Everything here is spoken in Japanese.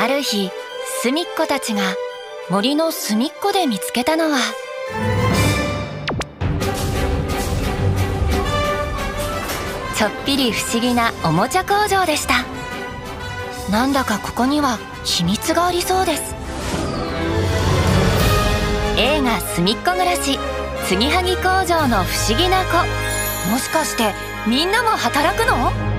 ある日、すみっこたちが森の隅っこで見つけたのは、ちょっぴり不思議なおもちゃ工場でした。なんだかここには秘密がありそうです。映画「すみっこ暮らしつぎはぎ工場の不思議な子」、もしかしてみんなも働くの？